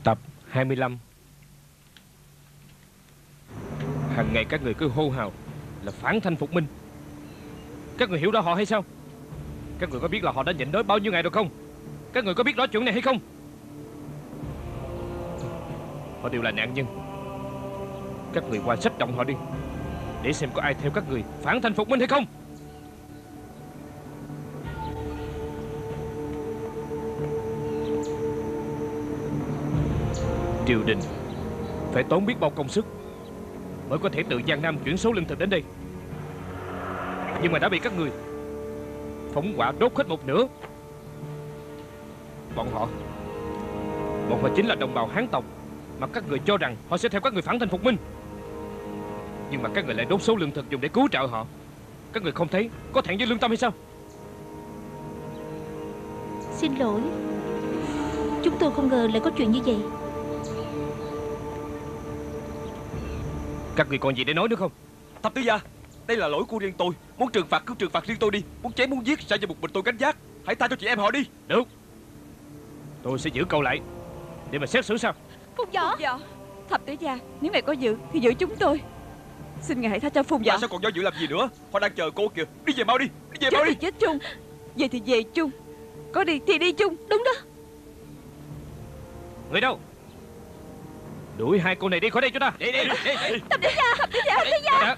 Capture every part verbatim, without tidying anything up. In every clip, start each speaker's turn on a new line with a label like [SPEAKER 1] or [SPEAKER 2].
[SPEAKER 1] Tập hai mươi lăm. Hàng ngày các người cứ hô hào là phản thanh phục minh. Các người hiểu rõ họ hay sao? Các người có biết là họ đã nhịn đói bao nhiêu ngày rồi không? Các người có biết rõ chuyện này hay không? Họ đều là nạn nhân. Các người qua sách động họ đi, để xem có ai theo các người phản thanh phục minh hay không. Triều đình phải tốn biết bao công sức mới có thể từ Giang Nam chuyển số lương thực đến đây, nhưng mà đã bị các người phóng hỏa đốt hết một nửa. Bọn họ Bọn họ chính là đồng bào Hán tộc mà các người cho rằng họ sẽ theo các người phản thanh phục minh, nhưng mà các người lại đốt số lương thực dùng để cứu trợ họ. Các người không thấy có thẹn với lương tâm hay sao?
[SPEAKER 2] Xin lỗi, chúng tôi không ngờ lại có chuyện như vậy.
[SPEAKER 1] Các người còn gì để nói nữa không?
[SPEAKER 3] Thập tứ gia, đây là lỗi của riêng tôi. Muốn trừng phạt cứ trừng phạt riêng tôi đi. Muốn chém muốn giết sao cho một mình tôi gánh vác. Hãy tha cho chị em họ đi.
[SPEAKER 1] Được, tôi sẽ giữ cậu lại để mà xét xử sao?
[SPEAKER 4] Phùng Võ, thập tứ gia, nếu ngài có giữ thì giữ chúng tôi. Xin ngài hãy tha cho Phùng Võ.
[SPEAKER 3] Tại sao còn do dự làm gì nữa? Họ đang chờ cô kìa. Đi về mau đi. Đi về
[SPEAKER 4] chết
[SPEAKER 3] mau đi.
[SPEAKER 4] thì chết chung, về thì về chung, có đi thì đi chung. Đúng đó.
[SPEAKER 1] Người đâu? Đuổi hai cô này đi khỏi đây cho ta.
[SPEAKER 3] Đi đi đi.
[SPEAKER 4] Thập tứ gia, thập tứ gia, thập tứ gia.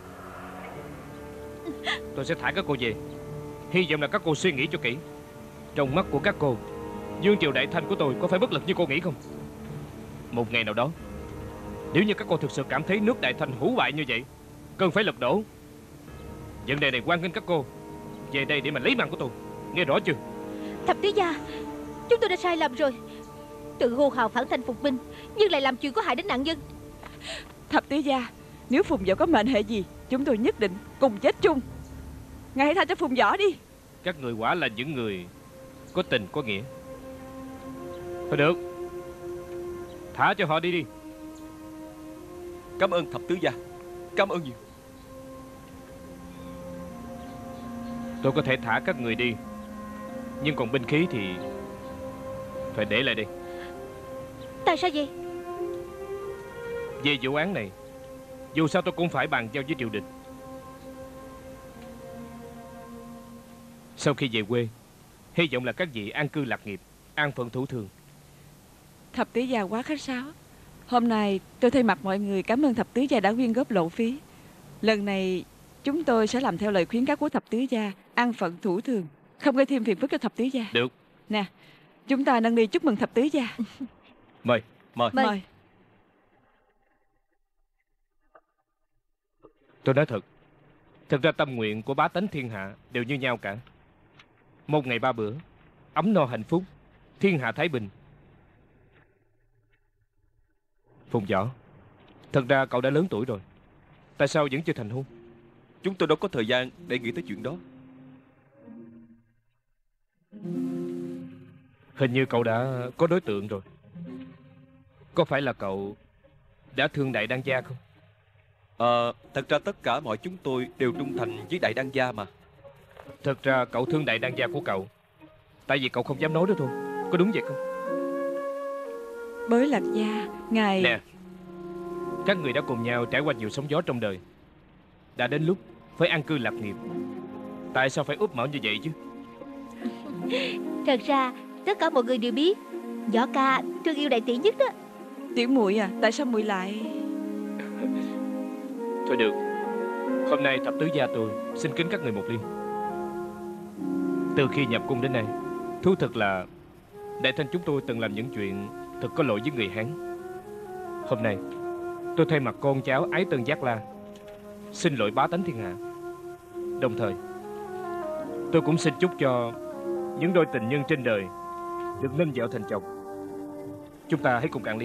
[SPEAKER 1] Tôi sẽ thả các cô về. Hy vọng là các cô suy nghĩ cho kỹ. Trong mắt của các cô, Dương Triều Đại Thanh của tôi có phải bất lực như cô nghĩ không? Một ngày nào đó, nếu như các cô thực sự cảm thấy nước Đại Thanh hủ bại như vậy, cần phải lật đổ, vấn đề này quan nghênh các cô về đây để mà lấy mạng của tôi. Nghe rõ chưa?
[SPEAKER 2] Thập tứ gia, chúng tôi đã sai lầm rồi. Tự hô hào phản thanh phục minh nhưng lại làm chuyện có hại đến nạn nhân.
[SPEAKER 4] Thập tứ gia, nếu Phùng Võ có mệnh hệ gì, chúng tôi nhất định cùng chết chung. Ngài hãy tha cho Phùng Võ đi.
[SPEAKER 1] Các người quả là những người có tình có nghĩa. Thôi được, thả cho họ đi đi.
[SPEAKER 3] Cảm ơn thập tứ gia, cảm ơn nhiều.
[SPEAKER 1] Tôi có thể thả các người đi, nhưng còn binh khí thì phải để lại đây.
[SPEAKER 2] Tại sao vậy?
[SPEAKER 1] Về vụ án này, dù sao tôi cũng phải bàn giao với triều đình. Sau khi về quê, hy vọng là các vị an cư lạc nghiệp, an phận thủ thường.
[SPEAKER 4] Thập tứ gia quá khách sáo. Hôm nay tôi thay mặt mọi người cảm ơn thập tứ gia đã quyên góp lộ phí. Lần này chúng tôi sẽ làm theo lời khuyến cáo của thập tứ gia, an phận thủ thường, không gây thêm phiền phức cho thập tứ gia.
[SPEAKER 1] Được.
[SPEAKER 4] Nè, chúng ta nâng ly chúc mừng thập tứ gia.
[SPEAKER 1] Mời.
[SPEAKER 3] Mời.
[SPEAKER 4] Mời. Mời.
[SPEAKER 1] Tôi nói thật, thực ra tâm nguyện của bá tánh thiên hạ đều như nhau cả. Một ngày ba bữa, ấm no hạnh phúc, thiên hạ thái bình. Phùng Võ, thật ra cậu đã lớn tuổi rồi, tại sao vẫn chưa thành hôn?
[SPEAKER 3] Chúng tôi đâu có thời gian để nghĩ tới chuyện đó.
[SPEAKER 1] Hình như cậu đã có đối tượng rồi. Có phải là cậu đã thương Đại Đăng Gia không?
[SPEAKER 3] Ờ, thật ra tất cả mọi chúng tôi đều trung thành với Đại Đăng Gia mà.
[SPEAKER 1] Thật ra cậu thương Đại Đăng Gia của cậu, tại vì cậu không dám nói đó thôi. Có đúng vậy không?
[SPEAKER 4] Bới Lạc Gia, ngài...
[SPEAKER 1] Nè, các người đã cùng nhau trải qua nhiều sóng gió trong đời. Đã đến lúc phải an cư lạc nghiệp. Tại sao phải úp mở như vậy chứ?
[SPEAKER 2] Thật ra tất cả mọi người đều biết Võ ca thương yêu đại tỷ nhất đó.
[SPEAKER 4] Tiểu muội à, tại sao muội lại...
[SPEAKER 1] Thôi được, hôm nay thập tứ gia tôi xin kính các người một ly. Từ khi nhập cung đến nay, thú thật là Đại Thanh chúng tôi từng làm những chuyện thật có lỗi với người Hán. Hôm nay tôi thay mặt con cháu Ái Tân Giác La xin lỗi bá tánh thiên hạ. Đồng thời tôi cũng xin chúc cho những đôi tình nhân trên đời được nên vợ thành chồng. Chúng ta hãy cùng cạn ly.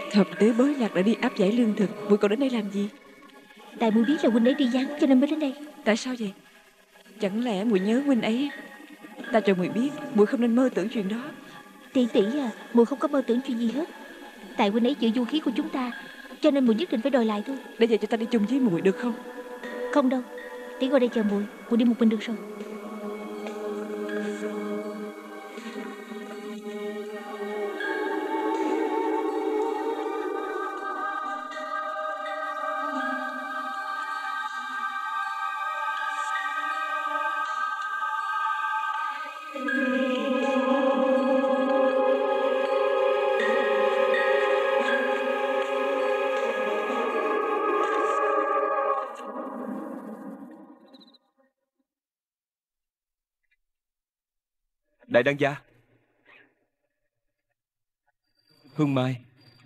[SPEAKER 4] Thập tứ bối lạc đã đi áp giải lương thực, muội còn đến đây làm gì?
[SPEAKER 2] Tại muội biết là huynh ấy đi vắng cho nên mới đến đây.
[SPEAKER 4] Tại sao vậy? Chẳng lẽ muội nhớ huynh ấy? Ta cho muội biết, muội không nên mơ tưởng chuyện đó.
[SPEAKER 2] Tỷ tỷ à, muội không có mơ tưởng chuyện gì hết. Tại huynh ấy giữ du khí của chúng ta, cho nên muội nhất định phải đòi lại thôi.
[SPEAKER 4] Để giờ cho ta đi chung với muội được không?
[SPEAKER 2] Không đâu, tỷ ngồi đây chờ muội, muội đi một mình được rồi.
[SPEAKER 3] Đại đăng gia, Hương Mai.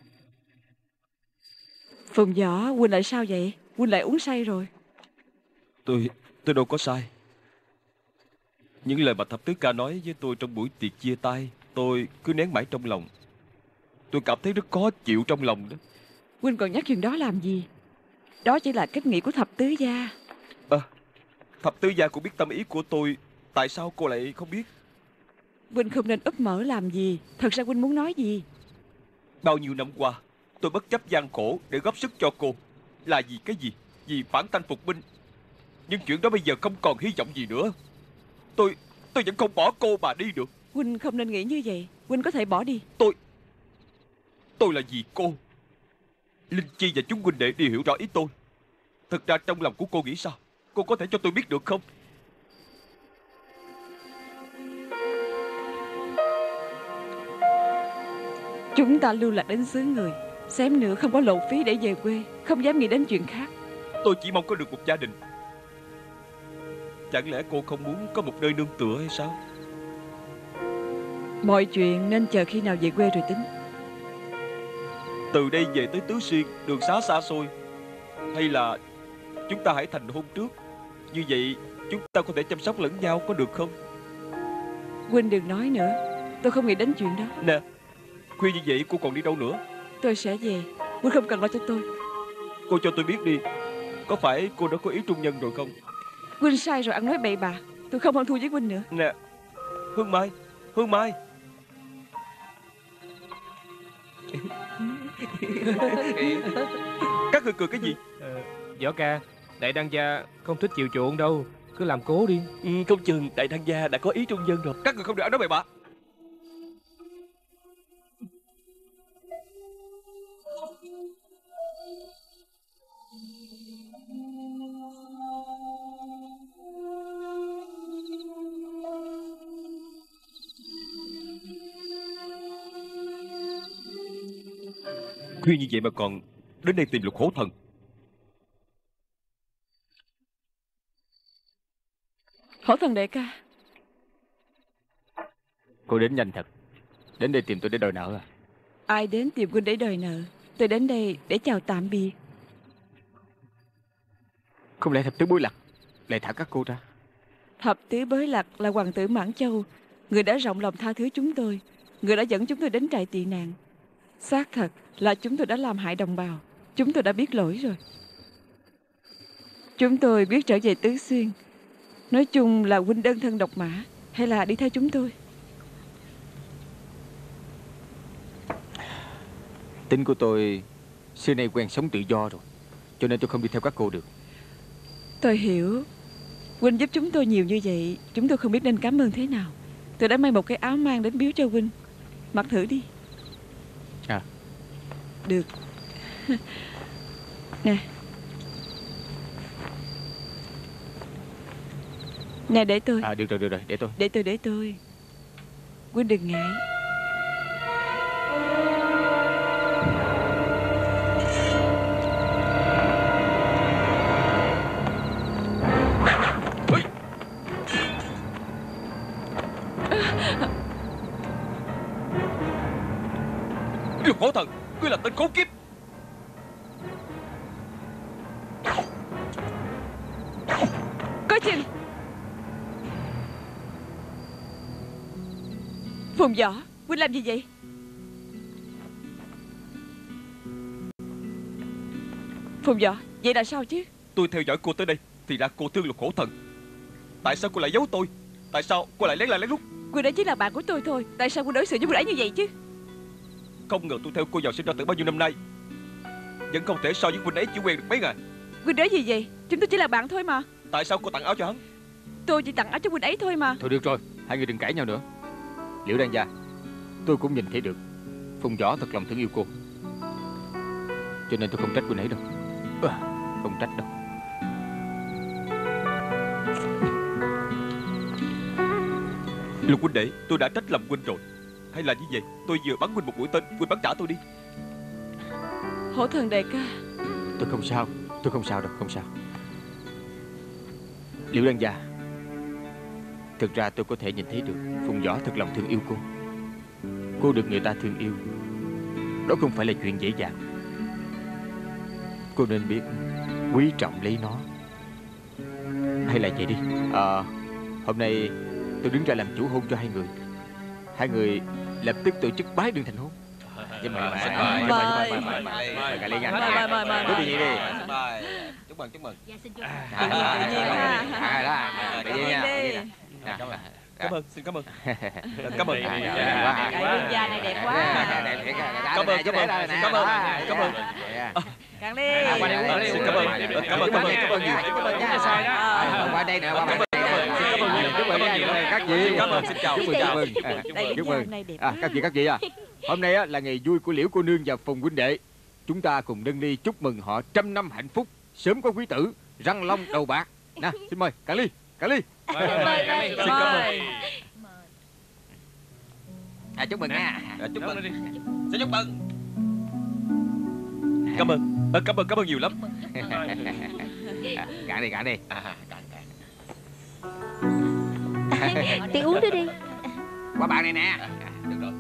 [SPEAKER 4] Phùng Võ, huynh lại sao vậy? Huynh lại uống say rồi.
[SPEAKER 3] Tôi, tôi đâu có sai. Những lời mà thập tứ ca nói với tôi trong buổi tiệc chia tay, tôi cứ nén mãi trong lòng. Tôi cảm thấy rất khó chịu trong lòng đó.
[SPEAKER 4] Huynh còn nhắc chuyện đó làm gì? Đó chỉ là cách nghĩ của thập tứ gia.
[SPEAKER 3] À, thập tứ gia cũng biết tâm ý của tôi. Tại sao cô lại không biết?
[SPEAKER 4] Huynh không nên úp mở làm gì. Thật ra huynh muốn nói gì?
[SPEAKER 3] Bao nhiêu năm qua, tôi bất chấp gian khổ để góp sức cho cô. Là vì cái gì? Vì phản thanh phục binh. Nhưng chuyện đó bây giờ không còn hy vọng gì nữa. Tôi, tôi vẫn không bỏ cô mà đi được.
[SPEAKER 4] Huynh không nên nghĩ như vậy. Huynh có thể bỏ đi.
[SPEAKER 3] Tôi, tôi là vì cô. Linh Chi và chúng huynh đệ đều hiểu rõ ý tôi. Thật ra trong lòng của cô nghĩ sao? Cô có thể cho tôi biết được không?
[SPEAKER 4] Chúng ta lưu lạc đến xứ người, xém nữa không có lộ phí để về quê, không dám nghĩ đến chuyện khác.
[SPEAKER 3] Tôi chỉ mong có được một gia đình. Chẳng lẽ cô không muốn có một nơi nương tựa hay sao?
[SPEAKER 4] Mọi chuyện nên chờ khi nào về quê rồi tính.
[SPEAKER 3] Từ đây về tới Tứ Xuyên, đường xá xa xôi. Hay là chúng ta hãy thành hôn trước. Như vậy chúng ta có thể chăm sóc lẫn nhau, có được không?
[SPEAKER 4] Huynh đừng nói nữa, tôi không nghĩ đến chuyện đó.
[SPEAKER 3] Nè, khuya như vậy cô còn đi đâu nữa?
[SPEAKER 4] Tôi sẽ về, Huynh không cần lo cho tôi.
[SPEAKER 3] Cô cho tôi biết đi, có phải cô đã có ý trung nhân rồi không?
[SPEAKER 4] Huynh sai rồi, ăn nói bậy bạ. Tôi không hơn thua với Huynh nữa.
[SPEAKER 3] Nè, Hương Mai, Hương Mai. Các người cười cái gì?
[SPEAKER 1] Ờ, Võ ca, đại đăng gia không thích chiều chuộng đâu. Cứ làm cố đi.
[SPEAKER 3] Ừ, không chừng đại đăng gia đã có ý trung nhân rồi. Các người không được ăn nói bậy bạ. Khuya như vậy mà còn đến đây tìm Lục Hổ Thần.
[SPEAKER 4] Hổ Thần đại ca.
[SPEAKER 5] Cô đến nhanh thật. Đến đây tìm tôi để đòi nợ à?
[SPEAKER 4] Ai đến tìm Huynh để đòi nợ? Tôi đến đây để chào tạm biệt.
[SPEAKER 5] Không lẽ thập tứ bối lạc lại thả các cô ra?
[SPEAKER 4] Thập tứ bối lạc là hoàng tử Mãn Châu, người đã rộng lòng tha thứ chúng tôi, người đã dẫn chúng tôi đến trại tị nạn. Xác thật là chúng tôi đã làm hại đồng bào. Chúng tôi đã biết lỗi rồi. Chúng tôi biết trở về Tứ Xuyên. Nói chung là huynh đơn thân độc mã, hay là đi theo chúng tôi?
[SPEAKER 5] Tính của tôi xưa nay quen sống tự do rồi, cho nên tôi không đi theo các cô được.
[SPEAKER 4] Tôi hiểu. Huynh giúp chúng tôi nhiều như vậy, chúng tôi không biết nên cảm ơn thế nào. Tôi đã may một cái áo mang đến biếu cho huynh. Mặc thử đi.
[SPEAKER 5] À,
[SPEAKER 4] được. Nè. Nè, để tôi.
[SPEAKER 5] à được rồi, được rồi, để tôi.
[SPEAKER 4] Để tôi, để tôi. Huynh đừng ngại.
[SPEAKER 3] Lục Hổ Thần, ngươi là tên khốn kiếp.
[SPEAKER 4] Có chừng. Phùng Võ, huynh làm gì vậy? Phùng Võ, vậy là sao chứ?
[SPEAKER 3] Tôi theo dõi cô tới đây thì ra cô thương Lục Hổ Thần. Tại sao cô lại giấu tôi? Tại sao cô lại lén la lén lút?
[SPEAKER 4] Quân ấy chỉ là bạn của tôi thôi. Tại sao quân đối xử với quân ấy như vậy chứ?
[SPEAKER 3] Không ngờ tôi theo cô vào sinh ra từ bao nhiêu năm nay vẫn không thể so với huynh ấy chỉ quen được mấy ngày.
[SPEAKER 4] Quân nói gì vậy? Chúng tôi chỉ là bạn thôi mà.
[SPEAKER 3] Tại sao cô tặng áo cho hắn?
[SPEAKER 4] Tôi chỉ tặng áo cho quân ấy thôi mà.
[SPEAKER 5] Thôi được rồi, hai người đừng cãi nhau nữa. Liễu Đan gia, tôi cũng nhìn thấy được Phùng Võ thật lòng thương yêu cô, cho nên tôi không trách huynh ấy đâu. À, không trách đâu.
[SPEAKER 3] Lục huynh đệ, tôi đã trách lầm huynh rồi. Hay là như vậy, tôi vừa bắn huynh một mũi tên, huynh bắn trả tôi đi.
[SPEAKER 4] Hổ Thần đại ca.
[SPEAKER 5] Tôi không sao, tôi không sao đâu, không sao. Liễu Đan gia, thực ra tôi có thể nhìn thấy được Phùng Võ thật lòng thương yêu cô. Cô được người ta thương yêu, đó không phải là chuyện dễ dàng. Cô nên biết quý trọng lấy nó. Hay là vậy đi, à, hôm nay tôi đứng ra làm chủ hôn cho hai người. Hai người lập tức tổ chức bái đường thành hôn. Chứ mời mời mời mời mời mời mời cả Liên nha.
[SPEAKER 4] Mời mời mời
[SPEAKER 5] Cứ đi vậy đi.
[SPEAKER 3] Chúc mừng, chúc mừng.
[SPEAKER 2] Dạ xin chúc.
[SPEAKER 4] Tự nhiên tự nhiên ha.
[SPEAKER 5] À đó, tự nhiên nha.
[SPEAKER 3] Cảm ơn, cảm ơn, xin cảm ơn. Cảm ơn.
[SPEAKER 4] Cái quân gia này đẹp quá.
[SPEAKER 3] Cảm ơn, cảm ơn, cảm ơn, cảm ơn.
[SPEAKER 4] Càng đi.
[SPEAKER 3] Qua đây uống, xin cảm ơn, cảm ơn, cảm ơn, cảm ơn nhiều.
[SPEAKER 5] Qua đây nè, qua đây nè. Chúc mừng nha, các vị.
[SPEAKER 3] Cảm ơn, xin chào.
[SPEAKER 5] Chúc mừng, chúc mừng. Chúc mừng. À, các vị, các vị à. Hôm nay á, là ngày vui của Liễu cô nương và Phùng huynh đệ. Chúng ta cùng nâng ly chúc mừng họ trăm năm hạnh phúc, sớm có quý tử, răng long đầu bạc. Nè, xin mời, cạn ly, cạn ly.
[SPEAKER 3] Xin cảm ơn.
[SPEAKER 5] À, chúc mừng nha.
[SPEAKER 3] Chúc mừng. Xin chúc mừng. Cảm ơn, cảm ơn, cảm ơn nhiều lắm.
[SPEAKER 5] Cạn đi, cạn đi.
[SPEAKER 2] Thì uống nữa đi.
[SPEAKER 5] Qua bàn này nè.
[SPEAKER 3] Được rồi.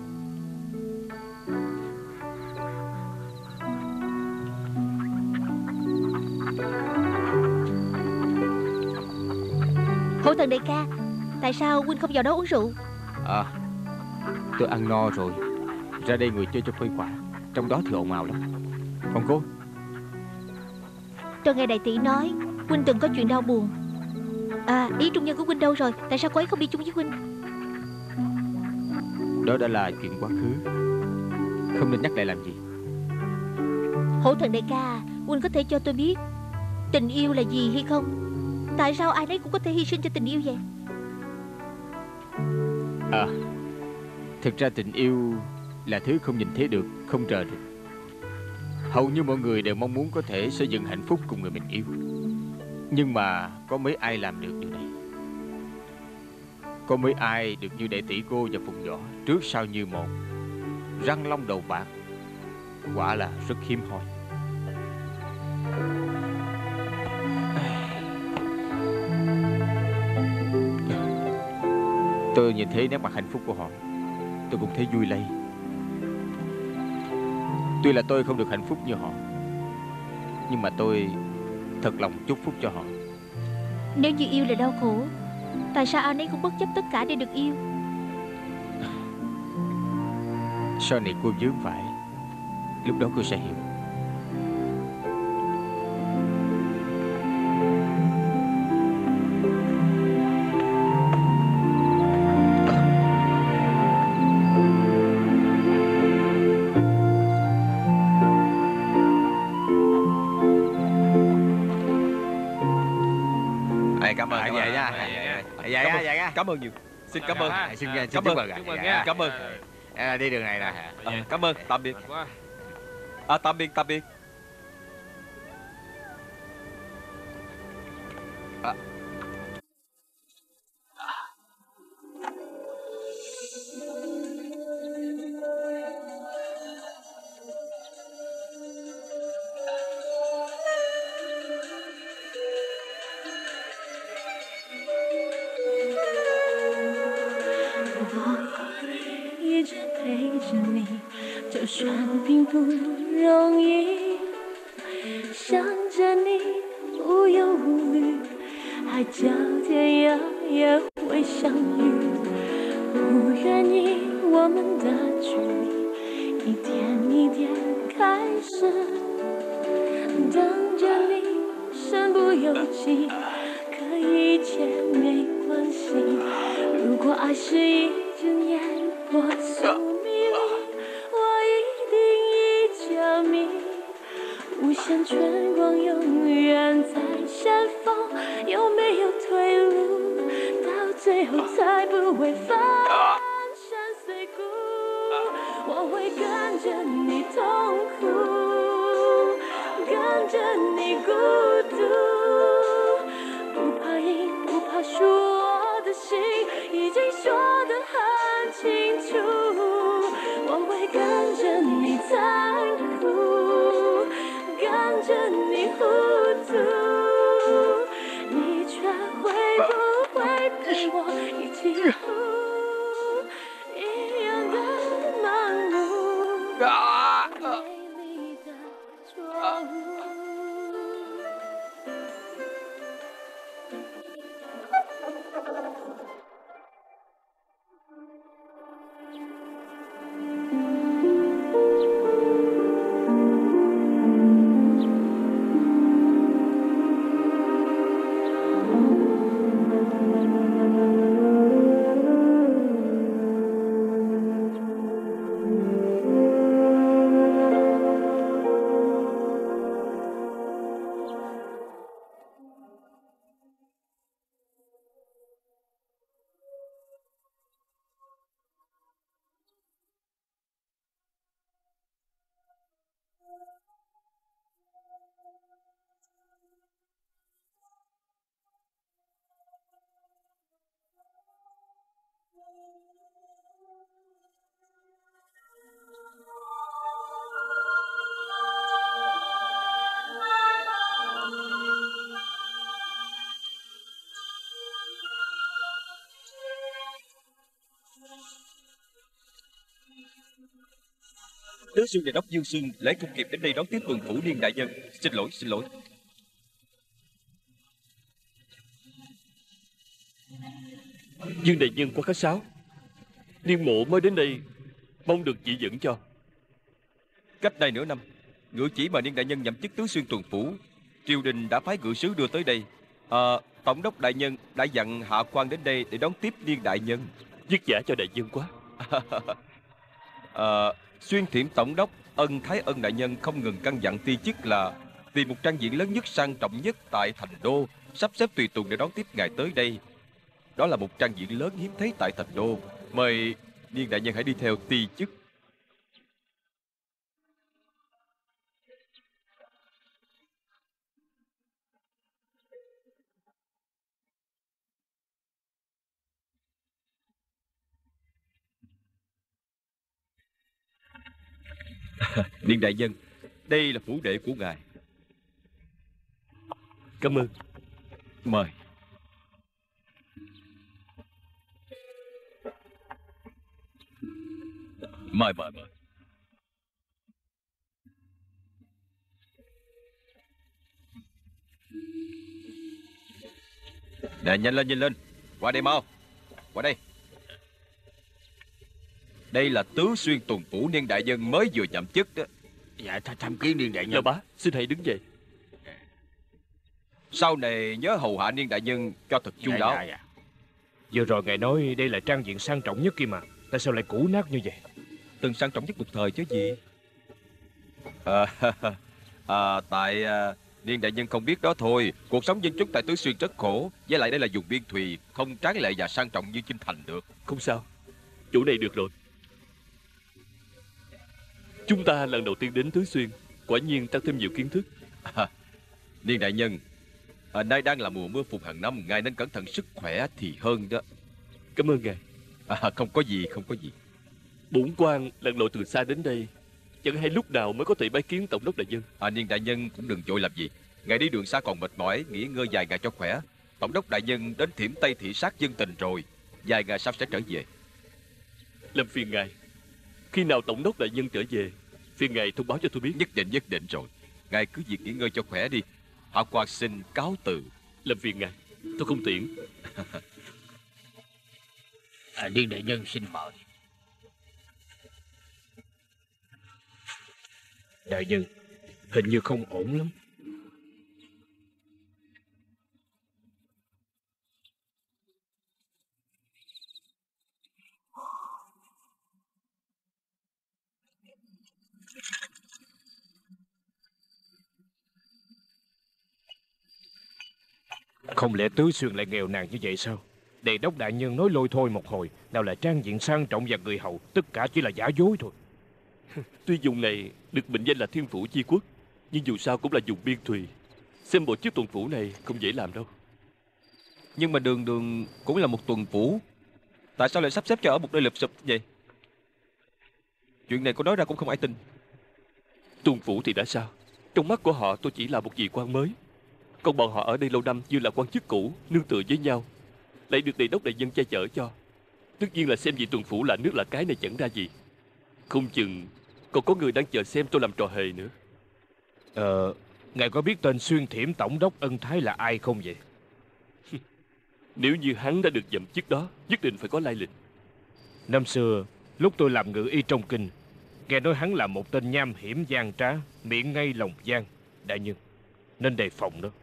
[SPEAKER 2] Hổ Thần đại ca, tại sao huynh không vào đó uống rượu?
[SPEAKER 5] À, tôi ăn no rồi, ra đây ngồi chơi cho khuây khỏa. Trong đó thì ồn ào lắm. Còn cô?
[SPEAKER 2] Tôi nghe đại tỷ nói huynh từng có chuyện đau buồn. À, ý trung nhân của huynh đâu rồi? Tại sao cô ấy không đi chung với huynh?
[SPEAKER 5] Đó đã là chuyện quá khứ, không nên nhắc lại làm gì.
[SPEAKER 2] Hổ Thần đại ca, huynh có thể cho tôi biết tình yêu là gì hay không? Tại sao ai nấy cũng có thể hy sinh cho tình yêu vậy?
[SPEAKER 5] À, thực ra tình yêu là thứ không nhìn thấy được, không rờ được. Hầu như mọi người đều mong muốn có thể xây dựng hạnh phúc cùng người mình yêu, nhưng mà có mấy ai làm được điều này? Có mấy ai được như đệ tỷ cô và Phùng Võ, trước sau như một, răng long đầu bạc. Quả là rất hiếm hoi. Tôi nhìn thấy nét mặt hạnh phúc của họ, tôi cũng thấy vui lây. Tuy là tôi không được hạnh phúc như họ, nhưng mà tôi thật lòng chúc phúc cho họ.
[SPEAKER 2] Nếu như yêu là đau khổ, tại sao ai nấy cũng bất chấp tất cả để được yêu?
[SPEAKER 5] Sau này cô vướng phải, lúc đó cô sẽ hiểu.
[SPEAKER 3] Cảm ơn,
[SPEAKER 5] Vậy nha. Vậy nha, vậy nha.
[SPEAKER 3] Cảm ơn nhiều. Xin cảm ơn.
[SPEAKER 5] Xin
[SPEAKER 3] Cảm
[SPEAKER 5] chúc
[SPEAKER 3] ơn.
[SPEAKER 5] mừng ạ.
[SPEAKER 3] Chúc mừng nha. Cảm ơn.
[SPEAKER 5] À, đi đường này nè.
[SPEAKER 3] À, cảm ơn, tạm biệt. À, tạm biệt, tạm biệt. À.
[SPEAKER 6] Thank 不由己，可以一切没关系。如果爱是一阵烟火宿迷离，我一定依旧迷。无限春光永远在绽放，有没有退路？到最后才不会翻山碎骨。我会跟着你痛苦，跟着你孤独，不怕赢，不怕输，我的心已经说得很清楚。我会跟着你残酷，跟着你糊涂，你却会不会陪我一起哭？一样的盲目，美丽的错误。
[SPEAKER 3] Tứ Xuyên và Đốc Dương Xương lẽ không kịp đến đây đón tiếp tuần phủ Niên đại nhân. Xin lỗi, xin lỗi.
[SPEAKER 7] Dương đại nhân quá khách sáo. Niên mộ mới đến đây, mong được chỉ dẫn cho.
[SPEAKER 3] Cách đây nửa năm, ngự chỉ mà Niên đại nhân nhậm chức Tứ Xuyên tuần phủ, triều đình đã phái ngự sứ đưa tới đây. à, Tổng đốc đại nhân đã dặn hạ quan đến đây để đón tiếp Niên đại nhân.
[SPEAKER 7] Vất vả cho đại nhân quá.
[SPEAKER 3] à, Xuyên Thiểm tổng đốc Ân Thái Ân đại nhân không ngừng căn dặn ti chức là tìm một trang diện lớn nhất, sang trọng nhất tại thành đô, sắp xếp tùy tùng để đón tiếp ngài tới đây. Đó là một trang diện lớn hiếm thấy tại thành đô. Mời Niên đại nhân hãy đi theo ti chức. Niên đại nhân, đây là phủ đệ của ngài.
[SPEAKER 7] Cảm ơn.
[SPEAKER 3] Mời. Mời mời mời. Nè, nhanh lên nhanh lên. Qua đây mau. Qua đây. Đây là Tứ Xuyên tuần phủ Niên đại nhân mới vừa nhậm chức đó.
[SPEAKER 5] Dạ, th tham kiến Niên đại nhân.
[SPEAKER 7] Là bá, xin hãy đứng dậy.
[SPEAKER 3] Sau này nhớ hầu hạ Niên đại nhân cho thật chu
[SPEAKER 5] Dạ,
[SPEAKER 3] đáo.
[SPEAKER 5] dạ, dạ.
[SPEAKER 1] Vừa rồi ngài nói đây là trang diện sang trọng nhất kia mà. Tại sao lại cũ nát như vậy?
[SPEAKER 3] Từng sang trọng nhất một thời chứ gì. à, à, Tại à, Niên đại nhân không biết đó thôi. Cuộc sống dân chúng tại Tứ Xuyên rất khổ. Với lại đây là vùng biên thùy, không tráng lệ và sang trọng như Chinh Thành được.
[SPEAKER 7] Không sao, chỗ này được rồi. Chúng ta lần đầu tiên đến Tứ Xuyên, quả nhiên tăng thêm nhiều kiến thức.
[SPEAKER 3] à, Niên đại nhân, à, nay đang là mùa mưa phùn hàng năm, ngài nên cẩn thận sức khỏe thì hơn đó.
[SPEAKER 7] Cảm ơn ngài.
[SPEAKER 3] à, Không có gì, không có gì.
[SPEAKER 7] Bổn quan lần lội từ xa đến đây, chẳng hay lúc nào mới có thể bái kiến tổng đốc đại nhân.
[SPEAKER 3] à, Niên đại nhân cũng đừng vội làm gì. Ngài đi đường xa còn mệt mỏi, nghỉ ngơi vài ngày cho khỏe. Tổng đốc đại nhân đến Thiểm Tây thị sát dân tình rồi, vài ngày sau sẽ trở về.
[SPEAKER 7] Làm phiền ngài. Khi nào tổng đốc đại nhân trở về, phiền ngài thông báo cho tôi biết.
[SPEAKER 3] Nhất định, nhất định rồi. Ngài cứ việc nghỉ ngơi cho khỏe đi. Hạ quan xin cáo từ.
[SPEAKER 7] Làm phiền ngài, tôi không tiễn.
[SPEAKER 5] à, Niên đại nhân xin mời.
[SPEAKER 1] Đại nhân, hình như không ổn lắm. Không lẽ Tứ Xuyên lại nghèo nàn như vậy sao? Đề đốc đại nhân nói lôi thôi một hồi, nào là trang diện sang trọng và người hầu, tất cả chỉ là giả dối thôi.
[SPEAKER 7] Tuy vùng này được mệnh danh là thiên phủ chi quốc, nhưng dù sao cũng là vùng biên thùy. Xem bộ chiếc tuần phủ này không dễ làm đâu.
[SPEAKER 3] Nhưng mà Đường Đường cũng là một tuần phủ, tại sao lại sắp xếp cho ở một nơi lụp xụp vậy? Chuyện này có nói ra cũng không ai tin.
[SPEAKER 7] Tuần phủ thì đã sao? Trong mắt của họ tôi chỉ là một vị quan mới. Còn bọn họ ở đây lâu năm như là quan chức cũ, nương tựa với nhau, lại được đề đốc đại nhân che chở cho. Tất nhiên là xem vị tuần phủ là nước là cái này chẳng ra gì. Không chừng còn có người đang chờ xem tôi làm trò hề nữa.
[SPEAKER 1] Ờ, ngài có biết tên Xuyên Thiểm Tổng đốc Ân Thái là ai không vậy?
[SPEAKER 7] Nếu như hắn đã được nhậm chức đó, nhất định phải có lai lịch.
[SPEAKER 1] Năm xưa, lúc tôi làm ngự y trong kinh, nghe nói hắn là một tên nham hiểm gian trá, miệng ngay lòng gian. Đại nhân nên đề phòng đó.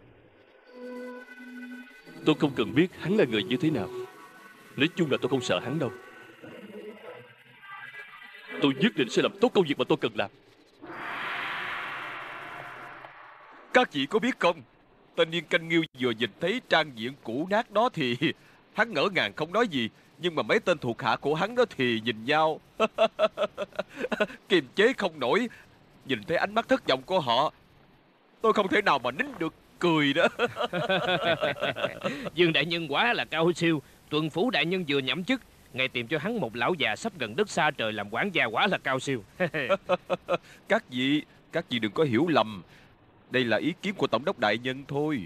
[SPEAKER 7] Tôi không cần biết hắn là người như thế nào. Nói chung là tôi không sợ hắn đâu. Tôi nhất định sẽ làm tốt công việc mà tôi cần làm.
[SPEAKER 3] Các vị có biết không, tên Niên Canh Nghiêu vừa nhìn thấy trang diện cũ nát đó thì hắn ngỡ ngàng không nói gì. Nhưng mà mấy tên thuộc hạ của hắn đó thì nhìn nhau kiềm chế không nổi. Nhìn thấy ánh mắt thất vọng của họ, tôi không thể nào mà nín được cười đó.
[SPEAKER 1] Dương đại nhân quá là cao siêu. Tuần phủ đại nhân vừa nhậm chức, ngài tìm cho hắn một lão già sắp gần đất xa trời làm quản gia, quá là cao siêu.
[SPEAKER 3] Các vị, các vị đừng có hiểu lầm. Đây là ý kiến của tổng đốc đại nhân thôi.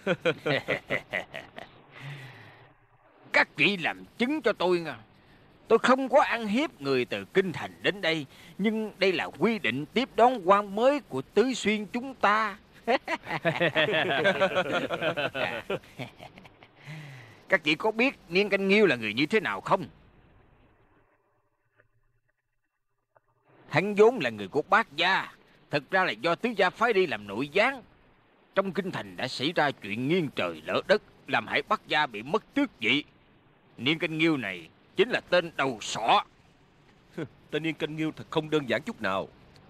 [SPEAKER 5] Các vị làm chứng cho tôi nha. Tôi không có ăn hiếp người từ kinh thành đến đây, nhưng đây là quy định tiếp đón quan mới của Tứ Xuyên chúng ta. Các vị có biết Niên Canh Nghiêu là người như thế nào không? Hắn vốn là người của Bác gia, thật ra là do Tứ gia phái đi làm nội gián. Trong kinh thành đã xảy ra chuyện nghiêng trời lỡ đất, làm hại Bác gia bị mất tước vị. Niên Canh Nghiêu này chính là tên đầu sọ.
[SPEAKER 3] Tên Niên Canh Nghiêu thật không đơn giản chút nào.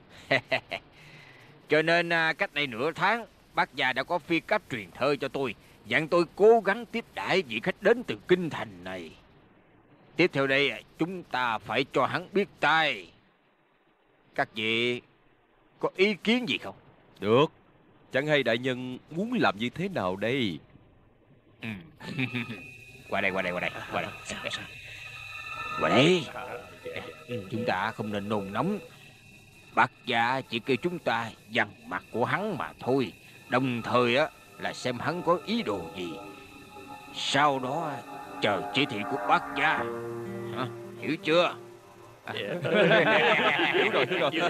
[SPEAKER 5] Cho nên cách đây nửa tháng, Bác gia đã có phi cách truyền thơ cho tôi, dặn tôi cố gắng tiếp đãi vị khách đến từ kinh thành này. Tiếp theo đây chúng ta phải cho hắn biết tay. Các vị có ý kiến gì không?
[SPEAKER 3] Được. Chẳng hay đại nhân muốn làm như thế nào đây?
[SPEAKER 5] Ừ. Qua đây, qua đây, qua đây, qua đây. Qua đây. Chúng ta không nên nôn nóng. Bác gia chỉ kêu chúng ta dằn mặt của hắn mà thôi. Đồng thời á là xem hắn có ý đồ gì. Sau đó chờ chỉ thị của bác gia. Hả? Hiểu chưa?
[SPEAKER 3] Hiểu rồi, hiểu rồi.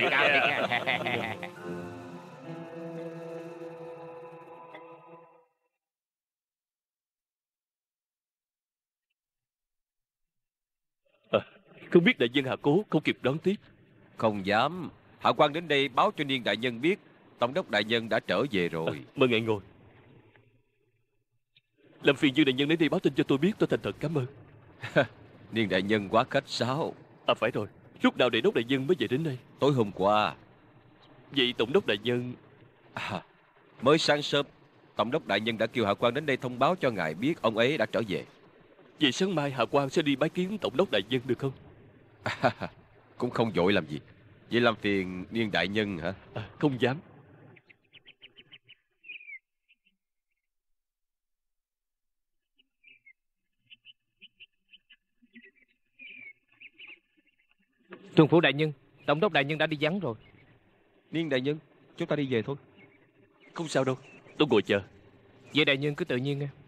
[SPEAKER 7] À, không biết đại nhân hạ cố không kịp đón tiếp.
[SPEAKER 3] Không dám. Hạ quan đến đây báo cho Niên đại nhân biết tổng đốc đại nhân đã trở về rồi.
[SPEAKER 7] À, mời ngài ngồi. Làm phiền Dương đại nhân đến đây báo tin cho tôi biết, tôi thành thật cảm ơn.
[SPEAKER 3] Niên đại nhân quá khách sáo.
[SPEAKER 7] À phải rồi, lúc nào đại đốc đại nhân mới về đến đây?
[SPEAKER 3] Tối hôm qua.
[SPEAKER 7] Vậy tổng đốc đại nhân...
[SPEAKER 3] À, mới sáng sớm, tổng đốc đại nhân đã kêu hạ quan đến đây thông báo cho ngài biết ông ấy đã trở về.
[SPEAKER 7] Vậy sáng mai hạ quan sẽ đi bái kiến tổng đốc đại nhân được không?
[SPEAKER 3] À, cũng không vội làm gì. Vậy làm phiền Niên đại nhân hả?
[SPEAKER 7] À, không dám.
[SPEAKER 1] Tuần phủ đại nhân, tổng đốc đại nhân đã đi vắng rồi.
[SPEAKER 3] Niên đại nhân, chúng ta đi về thôi.
[SPEAKER 7] Không sao đâu, tôi ngồi chờ.
[SPEAKER 1] Vậy đại nhân cứ tự nhiên nghe.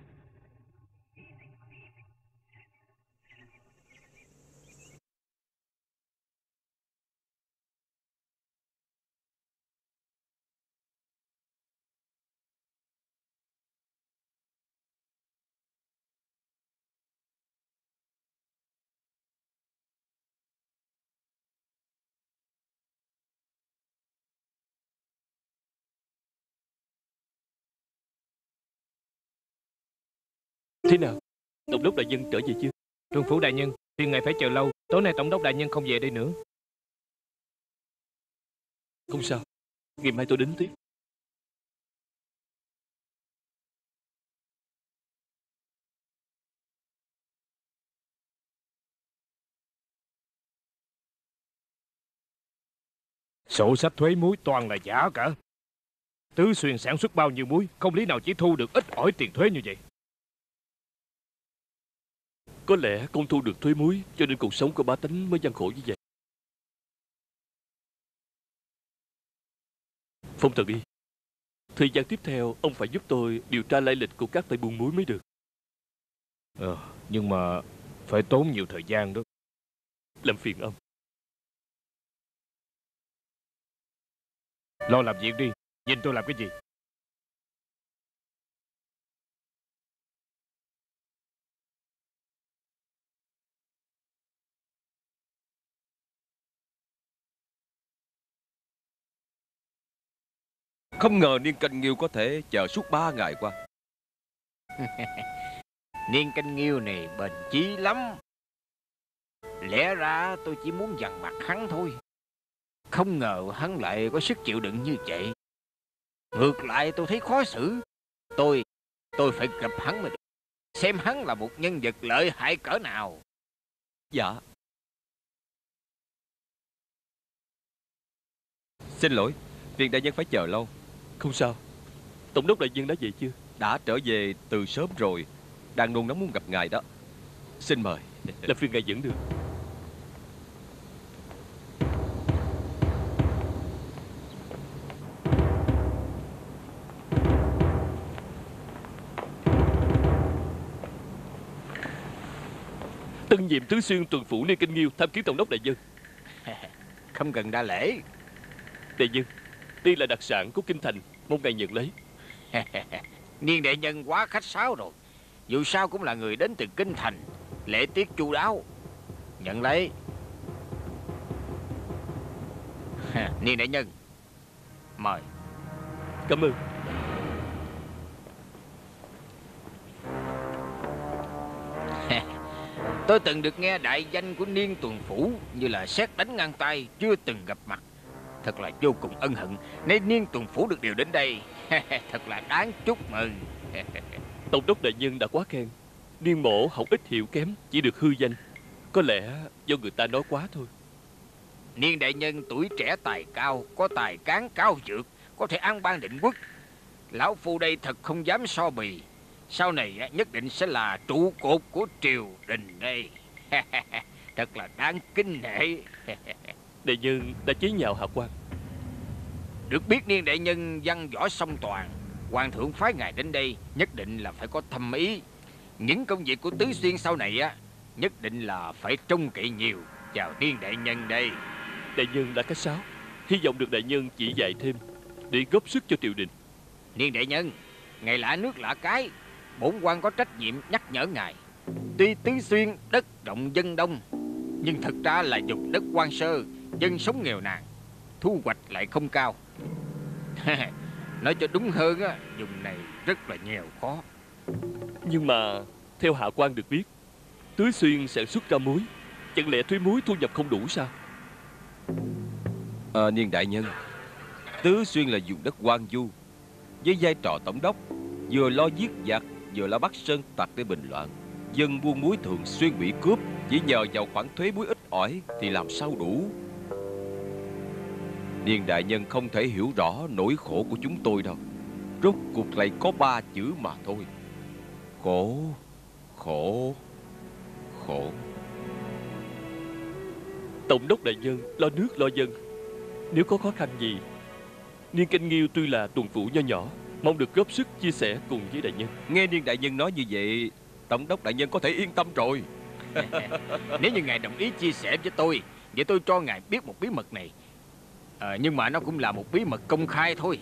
[SPEAKER 7] Thế nào? Tổng đốc đại nhân trở về chưa?
[SPEAKER 1] Tuần phủ đại nhân, phiền ngài phải chờ lâu. Tối nay tổng đốc đại nhân không về đây nữa.
[SPEAKER 7] Không sao, ngày mai tôi đến tiếp.
[SPEAKER 1] Sổ sách thuế muối toàn là giả cả. Tứ Xuyên sản xuất bao nhiêu muối, không lý nào chỉ thu được ít ỏi tiền thuế như vậy.
[SPEAKER 7] Có lẽ không thu được thuế muối, cho nên cuộc sống của bá tánh mới gian khổ như vậy. Phong Thần Y, thời gian tiếp theo ông phải giúp tôi điều tra lai lịch của các tay buôn muối mới được.
[SPEAKER 1] Ờ, nhưng mà phải tốn nhiều thời gian đó.
[SPEAKER 7] Làm phiền ông.
[SPEAKER 1] Lo làm việc đi, nhìn tôi làm cái gì?
[SPEAKER 3] Không ngờ Niên Canh Nghiêu có thể chờ suốt ba ngày qua.
[SPEAKER 5] Niên Canh Nghiêu này bền chí lắm. Lẽ ra tôi chỉ muốn dằn mặt hắn thôi. Không ngờ hắn lại có sức chịu đựng như vậy. Ngược lại tôi thấy khó xử. Tôi, tôi phải gặp hắn mới được. Xem hắn là một nhân vật lợi hại cỡ nào.
[SPEAKER 3] Dạ. Xin lỗi, Viên đại nhân phải chờ lâu.
[SPEAKER 7] Không sao. Tổng đốc đại nhân đã về chưa?
[SPEAKER 3] Đã trở về từ sớm rồi. Đang nôn nóng muốn gặp ngài đó. Xin mời.
[SPEAKER 7] Làm phiền ngài dẫn được. Tân nhiệm Tứ Xuyên tuần phủ Niên Canh Nghiêu tham kiến tổng đốc đại nhân.
[SPEAKER 5] Không cần đa lễ.
[SPEAKER 7] Đại nhân, đây là đặc sản của kinh thành, mong ngài nhận lấy.
[SPEAKER 5] Niên đại nhân quá khách sáo rồi. Dù sao cũng là người đến từ kinh thành, lễ tiết chu đáo. Nhận lấy. Niên đại nhân, mời.
[SPEAKER 7] Cảm ơn.
[SPEAKER 5] Tôi từng được nghe đại danh của Niên tuần phủ như là sét đánh ngang tay, chưa từng gặp mặt. Thật là vô cùng ân hận nên Niên tuần phủ được điều đến đây. Thật là đáng chúc mừng.
[SPEAKER 7] Tổng đốc đại nhân đã quá khen. Niên mổ học ít hiểu kém, chỉ được hư danh. Có lẽ do người ta nói quá thôi.
[SPEAKER 5] Niên đại nhân tuổi trẻ tài cao, có tài cán cao dược, có thể an bang định quốc. Lão phu đây thật không dám so bì. Sau này nhất định sẽ là trụ cột của triều đình đây. Thật là đáng kính nể.
[SPEAKER 7] Đại nhân đã chế nhạo hạ quan.
[SPEAKER 5] Được biết Niên đại nhân văn võ song toàn, hoàng thượng phái ngài đến đây nhất định là phải có thâm ý. Những công việc của Tứ Xuyên sau này á, nhất định là phải trông cậy nhiều vào Niên đại nhân đây.
[SPEAKER 7] Đại nhân đã khách sáo, hy vọng được đại nhân chỉ dạy thêm để góp sức cho triều đình.
[SPEAKER 5] Niên đại nhân, ngài lạ nước lạ cái, bổn quan có trách nhiệm nhắc nhở ngài. Tuy Tứ Xuyên đất rộng dân đông, nhưng thật ra là vùng đất hoang sơ, dân sống nghèo nàn, thu hoạch lại không cao. Nói cho đúng hơn á, vùng này rất là nghèo khó.
[SPEAKER 7] Nhưng mà theo hạ quan được biết, Tứ Xuyên sản xuất ra muối, chẳng lẽ thuế muối thu nhập không đủ sao?
[SPEAKER 3] À, Niên đại nhân, Tứ Xuyên là vùng đất hoang vu, với vai trò tổng đốc, vừa lo giết giặc, vừa lo bắt sơn tặc để bình loạn. Dân buôn muối thường xuyên bị cướp, chỉ nhờ vào khoản thuế muối ít ỏi thì làm sao đủ. Niên đại nhân không thể hiểu rõ nỗi khổ của chúng tôi đâu. Rốt cuộc lại có ba chữ mà thôi: khổ, khổ, khổ.
[SPEAKER 7] Tổng đốc đại nhân lo nước lo dân, nếu có khó khăn gì, Niên Canh Nghiêu tuy là tuần phủ nho nhỏ, mong được góp sức chia sẻ cùng với đại nhân.
[SPEAKER 3] Nghe Niên đại nhân nói như vậy, tổng đốc đại nhân có thể yên tâm rồi.
[SPEAKER 5] Nếu như ngài đồng ý chia sẻ với tôi, vậy tôi cho ngài biết một bí mật này. À, nhưng mà nó cũng là một bí mật công khai thôi.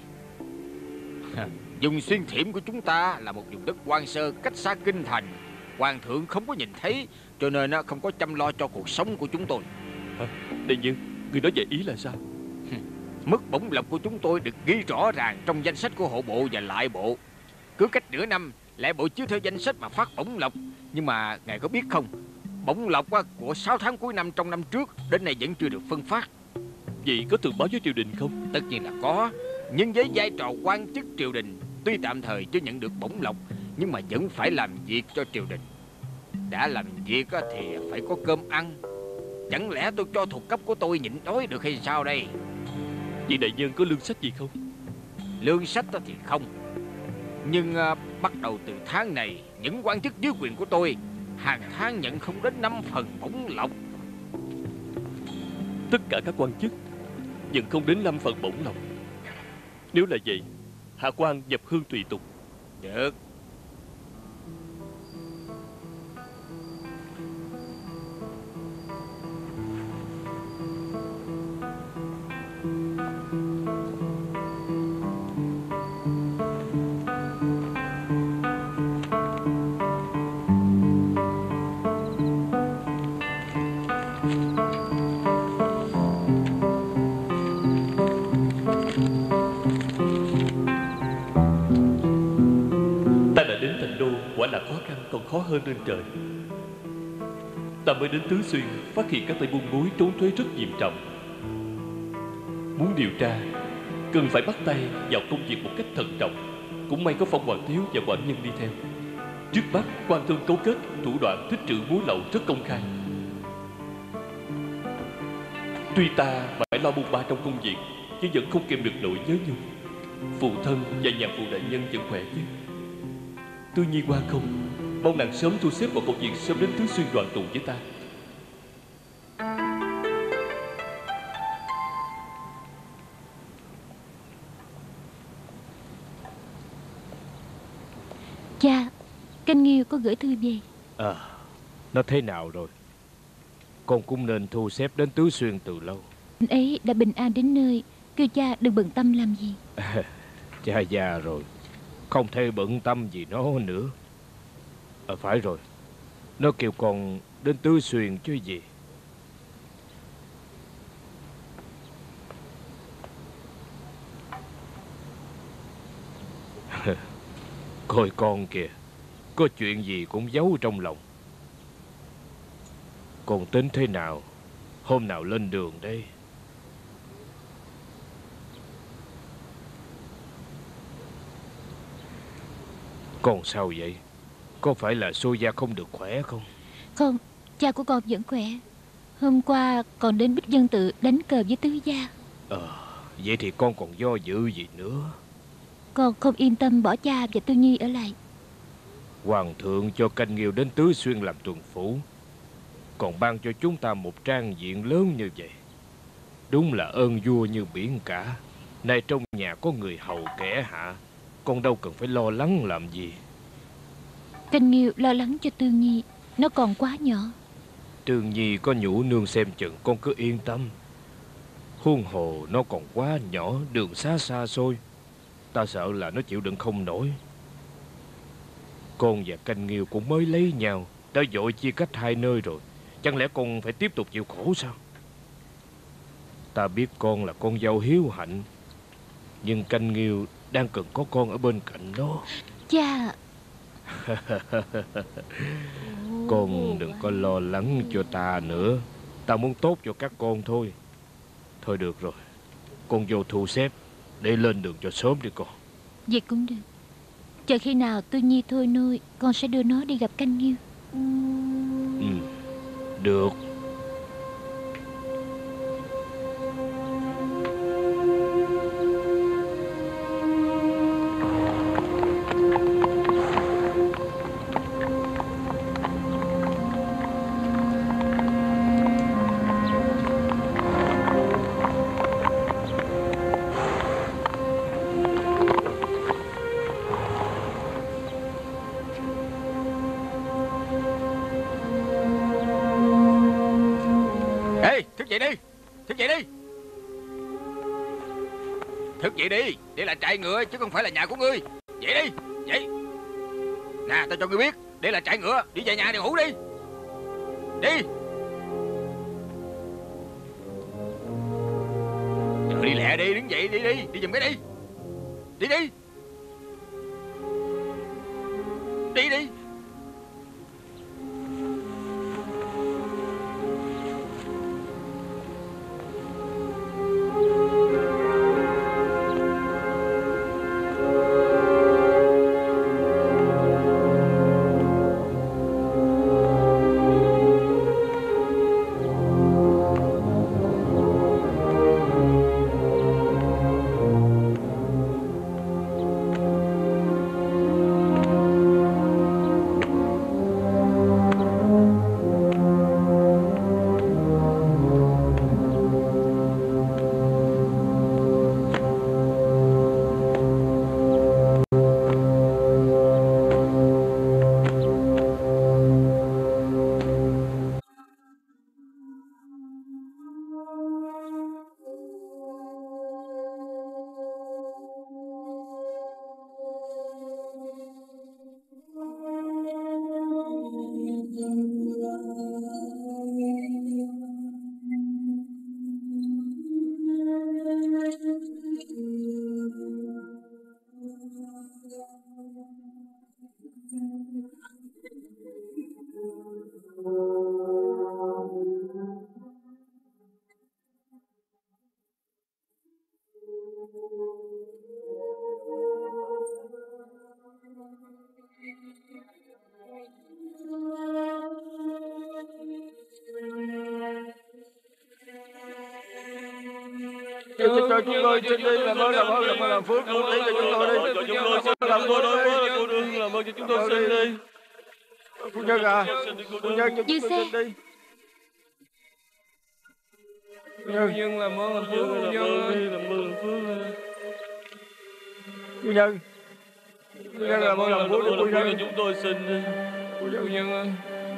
[SPEAKER 5] Vùng Xuyên Thiểm của chúng ta là một vùng đất hoang sơ, cách xa kinh thành. Hoàng thượng không có nhìn thấy, cho nên nó không có chăm lo cho cuộc sống của chúng tôi.
[SPEAKER 7] À, đại nhân, người nói vậy ý là sao?
[SPEAKER 5] Mức bổng lộc của chúng tôi được ghi rõ ràng trong danh sách của hộ bộ và lại bộ. Cứ cách nửa năm, lại bộ chiếu theo danh sách mà phát bổng lộc. Nhưng mà ngài có biết không, bổng lộc của sáu tháng cuối năm trong năm trước đến nay vẫn chưa được phân phát.
[SPEAKER 7] Vậy có thường báo với triều đình không?
[SPEAKER 5] Tất nhiên là có. Nhưng với vai trò quan chức triều đình, tuy tạm thời chưa nhận được bổng lộc, nhưng mà vẫn phải làm việc cho triều đình. Đã làm việc thì phải có cơm ăn. Chẳng lẽ tôi cho thuộc cấp của tôi nhịn đói được hay sao đây?
[SPEAKER 7] Vị đại nhân có lương sách gì không?
[SPEAKER 5] Lương sách đó thì không. Nhưng à, bắt đầu từ tháng này, những quan chức dưới quyền của tôi hàng tháng nhận không đến năm phần bổng lộc.
[SPEAKER 7] Tất cả các quan chức nhận không đến năm phần bổng lộc. Nếu là vậy, hạ quan nhập hương tùy tục.
[SPEAKER 5] Được.
[SPEAKER 7] Quả là khó khăn còn khó hơn lên trời. Ta mới đến Tứ Xuyên, phát hiện các tay buôn muối trốn thuế rất nghiêm trọng. Muốn điều tra, cần phải bắt tay vào công việc một cách thận trọng. Cũng may có Phong Hoàng Thiếu và quản nhân đi theo. Trước mắt, quan thương cấu kết, thủ đoạn tích trữ muối lậu rất công khai. Tuy ta phải lo buôn ba trong công việc, nhưng vẫn không kèm được nỗi nhớ nhung. Phụ thân và nhà phụ đại nhân vẫn khỏe chứ? Tư Nhi qua không? Mong nàng sớm thu xếp vào công việc, sớm đến Tứ Xuyên đoàn tụ với ta.
[SPEAKER 2] Cha, Canh Nghiêu có gửi thư về.
[SPEAKER 1] À, nó thế nào rồi? Con cũng nên thu xếp đến Tứ Xuyên từ lâu.
[SPEAKER 2] Anh ấy đã bình an đến nơi, kêu cha đừng bận tâm làm gì.
[SPEAKER 1] À, cha già rồi, không thể bận tâm gì nó nữa. À, phải rồi, nó kêu con đến Tứ Xuyên chứ gì. Coi con kìa, có chuyện gì cũng giấu trong lòng. Con tính thế nào, hôm nào lên đường đây? Con sao vậy? Có phải là Xô Gia không được khỏe không?
[SPEAKER 2] Không, cha của con vẫn khỏe. Hôm qua còn đến Bích Dân Tự đánh cờ với Tứ Gia.
[SPEAKER 1] Ờ, vậy thì con còn do dự gì nữa?
[SPEAKER 2] Con không yên tâm bỏ cha và Tư Nhi ở lại.
[SPEAKER 1] Hoàng thượng cho Canh Nghiêu đến Tứ Xuyên làm tuần phủ, còn ban cho chúng ta một trang diện lớn như vậy. Đúng là ơn vua như biển cả. Nay trong nhà có người hầu kẻ hạ, con đâu cần phải lo lắng làm gì.
[SPEAKER 2] Canh Nghiêu lo lắng cho Tư Nhi, nó còn quá nhỏ.
[SPEAKER 1] Trương Nhi có nhũ nương xem chừng, con cứ yên tâm. Huống hồ nó còn quá nhỏ, đường xá xa xôi, ta sợ là nó chịu đựng không nổi. Con và Canh Nghiêu cũng mới lấy nhau, đã vội chia cách hai nơi rồi, chẳng lẽ con phải tiếp tục chịu khổ sao? Ta biết con là con dâu hiếu hạnh, nhưng Canh Nghiêu đang cần có con ở bên cạnh nó.
[SPEAKER 2] Cha.
[SPEAKER 1] Con đừng có lo lắng cho ta nữa, ta muốn tốt cho các con thôi. Thôi được rồi, con vô thu xếp để lên đường cho sớm đi con.
[SPEAKER 2] Vậy cũng được. Chờ khi nào Tư Nhi thôi nuôi, con sẽ đưa nó đi gặp Canh Nghiêu.
[SPEAKER 1] Ừ, được.
[SPEAKER 5] Thức dậy đi, thức dậy đi, thức dậy đi. Đây là trại ngựa chứ không phải là nhà của ngươi. Dậy đi, dậy. Nè, tao cho ngươi biết, đây là trại ngựa, đi về nhà để ngủ đi. Đi. Rồi đi lẹ đi, đứng dậy đi đi, đi giùm cái đi. Đi đi. Đi đi. Trời ơi, chúng tôi xin đi làm ơn làm ơn làm ơn làm phước cứu lấy cho chúng tôi đi.
[SPEAKER 7] Chúng tôi xin làm ơn cô đương làm ơn cho chúng tôi xin đi.
[SPEAKER 5] Phu nhân à, phu nhân cho chúng tôi xin đi. Phu nhân làm ơn làm phước, phu nhân làm ơn làm phước. Phu nhân, phu nhân làm ơn làm phước cho phu nhân.
[SPEAKER 7] Chúng tôi xin đi.
[SPEAKER 5] Phu nhân ơi.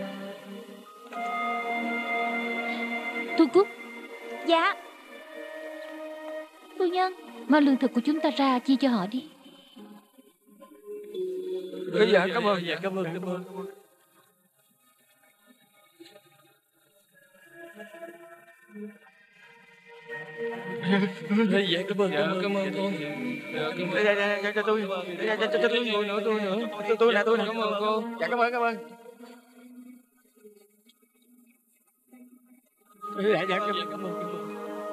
[SPEAKER 2] Thu Cúc. Dạ. Phu nhân, mang lương thực của chúng ta ra chia cho họ đi.
[SPEAKER 5] Dạ cảm ơn.
[SPEAKER 7] Dạ cảm ơn, cảm ơn. Dạ cảm ơn,
[SPEAKER 5] Dạ cảm ơn cô. Dạ cảm ơn. Dạ dạ dạ cho tôi. Dạ cho cho tôi nữa, tôi nữa. Tôi tôi nè, tôi nè. Cảm ơn cô. Dạ cảm ơn, cảm ơn. Dạ dạ cảm ơn, cảm ơn.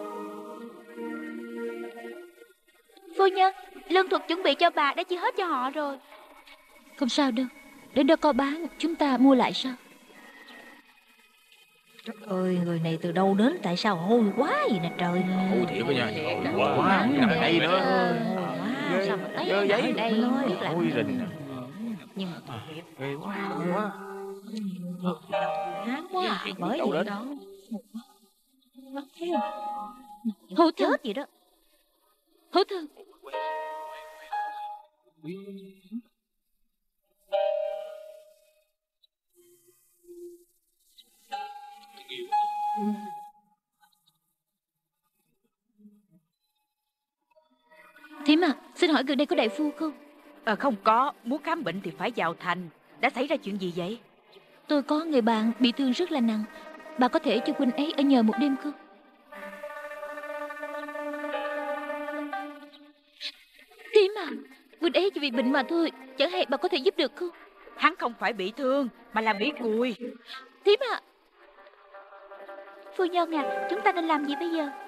[SPEAKER 2] Phu nhân, lương thực chuẩn bị cho bà đã chia hết cho họ rồi. Không sao đâu. Đến đó có bán, chúng ta mua lại sao?
[SPEAKER 8] Trời ơi, người này từ đâu đến, tại sao hôi quá vậy nè trời.
[SPEAKER 5] Hôi thiệt đó nha, hôi quá,
[SPEAKER 8] quá
[SPEAKER 5] nằm đây nữa.
[SPEAKER 8] Hôi quá, sao mà
[SPEAKER 5] Dơ
[SPEAKER 8] thấy
[SPEAKER 5] giấy,
[SPEAKER 8] ở đây biết làm
[SPEAKER 5] hôi rình.
[SPEAKER 8] nhưng mà tội nghiệp.
[SPEAKER 5] Ghê quá, hôi quá.
[SPEAKER 8] Hám quá à, bởi
[SPEAKER 5] Đâu
[SPEAKER 8] vậy
[SPEAKER 5] đến?
[SPEAKER 8] đó.
[SPEAKER 2] Hữu Thư.
[SPEAKER 8] Chết gì đó.
[SPEAKER 2] Hữu Thư. Thím à, xin hỏi gần đây có đại phu không?
[SPEAKER 8] Ờ không có, muốn khám bệnh thì phải vào thành. Đã xảy ra chuyện gì vậy?
[SPEAKER 2] Tôi có người bạn bị thương rất là nặng. Bà có thể cho huynh ấy ở nhờ một đêm không? Thím à, huynh ấy chỉ bị bệnh mà thôi. Chẳng hay bà có thể giúp được không?
[SPEAKER 8] Hắn không phải bị thương, mà là bị cùi.
[SPEAKER 2] Thím à. Phu nhân à, chúng ta nên làm gì bây giờ?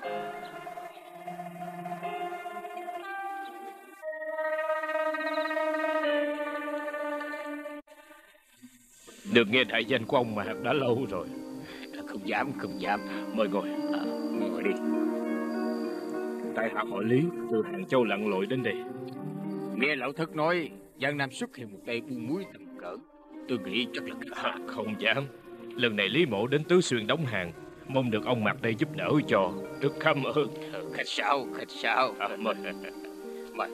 [SPEAKER 1] Được nghe đại danh của ông Mạc đã lâu rồi.
[SPEAKER 5] Không dám, không dám. Mời ngồi. À, ngồi đi.
[SPEAKER 1] Tại hạ họ Lý, từ Hàng Châu lặn lội đến đây.
[SPEAKER 5] Nghe lão thất nói Giang Nam xuất hiện một tay buôn muối tầm cỡ, tôi nghĩ chắc là
[SPEAKER 1] À, không dám. Lần này Lý Mộ đến Tứ Xuyên đóng hàng, mong được ông Mạc đây giúp đỡ cho. Rất cảm ơn.
[SPEAKER 5] khách sáo, khách sáo.
[SPEAKER 1] À, mời.
[SPEAKER 5] Mời.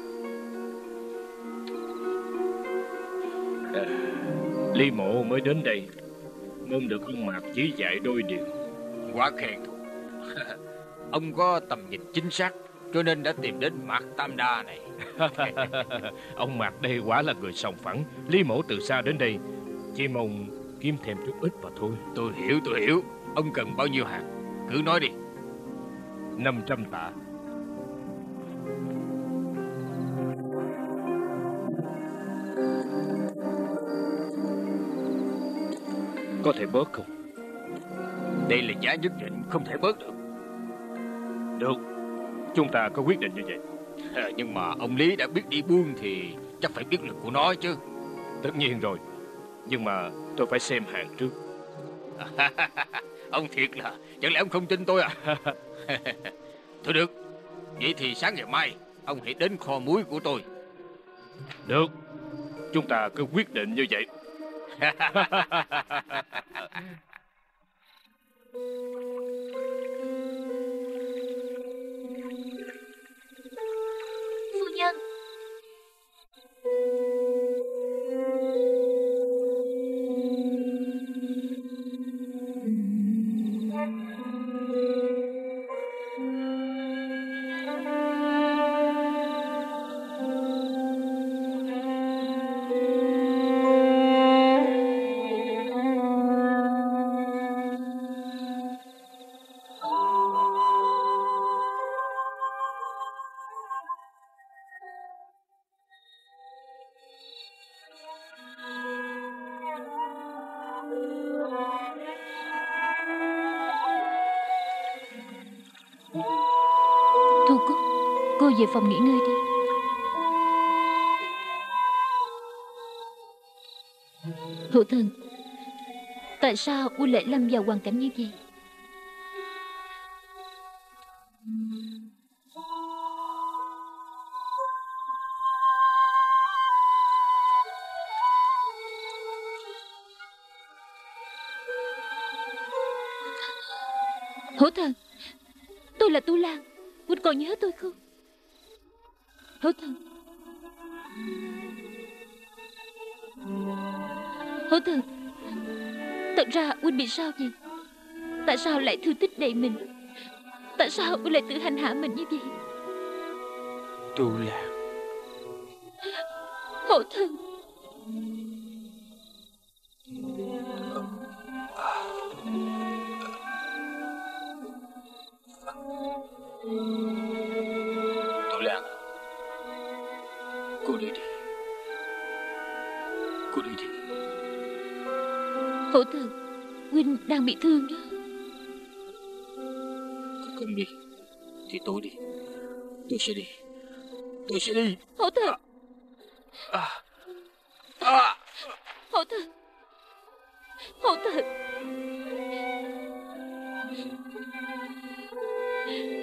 [SPEAKER 1] À, Lý Mộ mới đến đây, mong được ông Mạc chỉ dạy đôi điều.
[SPEAKER 5] Quá khen thôi. Ông có tầm nhìn chính xác, cho nên đã tìm đến Mạc Tam Đa này.
[SPEAKER 1] Ông Mạc đây quả là người sòng phẳng. Lý Mộ từ xa đến đây, chỉ mong kiếm thêm chút ít mà thôi.
[SPEAKER 5] Tôi hiểu, tôi hiểu. Ông cần bao nhiêu hàng, cứ nói đi.
[SPEAKER 1] Năm trăm tạ. Có thể bớt không?
[SPEAKER 5] Đây là giá nhất định, không thể bớt được.
[SPEAKER 1] Được, chúng ta có quyết định như vậy.
[SPEAKER 5] À, nhưng mà ông Lý đã biết đi buôn thì chắc phải biết lực của nó chứ.
[SPEAKER 1] Tất nhiên rồi, nhưng mà tôi phải xem hàng trước.
[SPEAKER 5] Ông thiệt là, chẳng lẽ ông không tin tôi à? Thôi được, vậy thì sáng ngày mai ông hãy đến kho muối của tôi.
[SPEAKER 1] Được, chúng ta cứ quyết định như vậy.
[SPEAKER 2] Phu nhân. Thu Cúc.
[SPEAKER 6] Cô về phòng nghỉ ngơi đi. Hữu Thần, tại sao Quân lại lâm vào hoàn cảnh như vậy? Hữu Thần, tôi là Tu Lan, Quân còn nhớ tôi không? Hữu Thần, Hữu Thần, thật ra Huynh bị sao vậy? Tại sao lại thương tích đầy mình? Tại sao Huynh lại tự hành hạ mình như vậy?
[SPEAKER 5] Tu Lan.
[SPEAKER 6] Hữu Thần,
[SPEAKER 5] Tu Lan, cô đi đi. Cô đi đi.
[SPEAKER 6] Hữu Thần, Huynh đang bị thương đó.
[SPEAKER 5] Cô không đi thì tôi đi. Tôi sẽ đi. Tôi sẽ đi.
[SPEAKER 6] Hữu Thần,
[SPEAKER 5] À. À.
[SPEAKER 6] Hữu Thần, Hữu Thần.